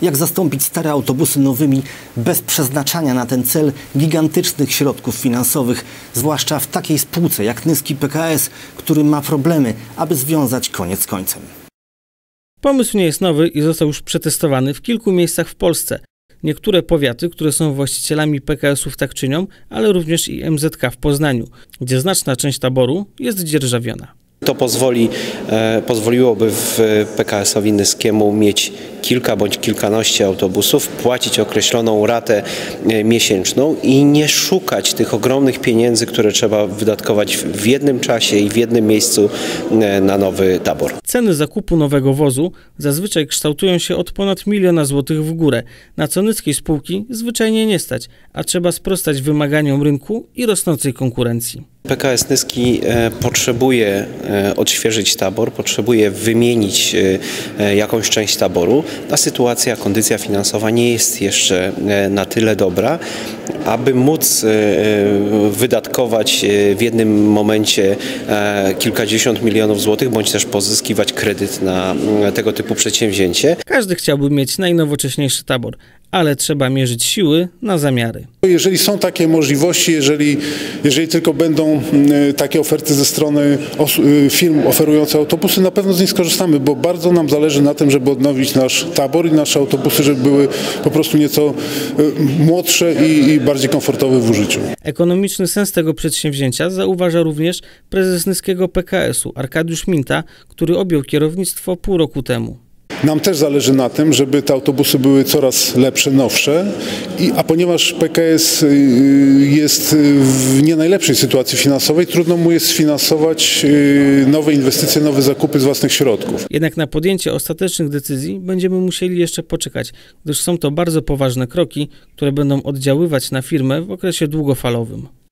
Jak zastąpić stare autobusy nowymi bez przeznaczania na ten cel gigantycznych środków finansowych, zwłaszcza w takiej spółce jak Nyski PKS, który ma problemy, aby związać koniec z końcem. Pomysł nie jest nowy i został już przetestowany w kilku miejscach w Polsce. Niektóre powiaty, które są właścicielami PKS-ów, tak czynią, ale również i MZK w Poznaniu, gdzie znaczna część taboru jest dzierżawiona. To pozwoliłoby PKS-owi Nyskiemu mieć kilka bądź kilkanaście autobusów, płacić określoną ratę miesięczną i nie szukać tych ogromnych pieniędzy, które trzeba wydatkować w jednym czasie i w jednym miejscu na nowy tabor. Ceny zakupu nowego wozu zazwyczaj kształtują się od ponad 1 000 000 złotych w górę, na co nyckiej spółki zwyczajnie nie stać, a trzeba sprostać wymaganiom rynku i rosnącej konkurencji. PKS Nyski potrzebuje odświeżyć tabor, potrzebuje wymienić jakąś część taboru, a sytuacja, kondycja finansowa nie jest jeszcze na tyle dobra, aby móc wydatkować w jednym momencie kilkadziesiąt milionów złotych, bądź też pozyskiwać kredyt na tego typu przedsięwzięcie. Każdy chciałby mieć najnowocześniejszy tabor, ale trzeba mierzyć siły na zamiary. Jeżeli są takie możliwości, jeżeli tylko będą takie oferty ze strony firm oferujących autobusy, na pewno z nich skorzystamy, bo bardzo nam zależy na tym, żeby odnowić nasz tabor i nasze autobusy, żeby były po prostu nieco młodsze i bardziej komfortowe w użyciu. Ekonomiczny sens tego przedsięwzięcia zauważa również prezes Nyskiego PKS-u Arkadiusz Minta, który objął kierownictwo pół roku temu. Nam też zależy na tym, żeby te autobusy były coraz lepsze, nowsze, a ponieważ PKS jest w nie najlepszej sytuacji finansowej, trudno mu jest sfinansować nowe inwestycje, nowe zakupy z własnych środków. Jednak na podjęcie ostatecznych decyzji będziemy musieli jeszcze poczekać, gdyż są to bardzo poważne kroki, które będą oddziaływać na firmę w okresie długofalowym.